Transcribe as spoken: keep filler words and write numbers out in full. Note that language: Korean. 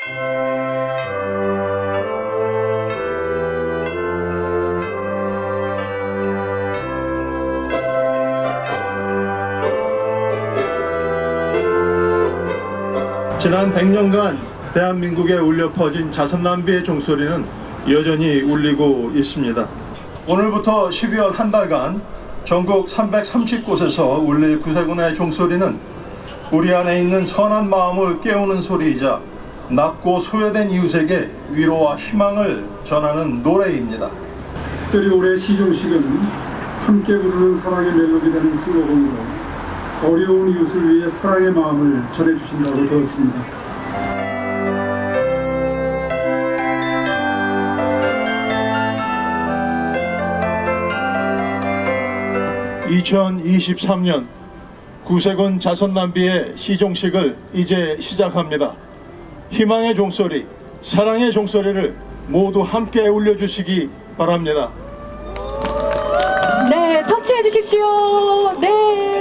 지난 백 년간 대한민국에 울려 퍼진 자선남비의 종소리는 여전히 울리고 있습니다. 오늘부터 십이월 한 달간 전국 삼백삼십 곳에서 울릴 구세군의 종소리는 우리 안에 있는 선한 마음을 깨우는 소리이자 낮고 소외된 이웃에게 위로와 희망을 전하는 노래입니다. 특별히 올해 시종식은 함께 부르는 사랑의 멜로디라는 슬로건으로 어려운 이웃을 위해 사랑의 마음을 전해주신다고 들었습니다. 이천이십삼 년 구세군 자선남비의 시종식을 이제 시작합니다. 희망의 종소리, 사랑의 종소리를 모두 함께 울려주시기 바랍니다. 네, 터치해 주십시오. 네.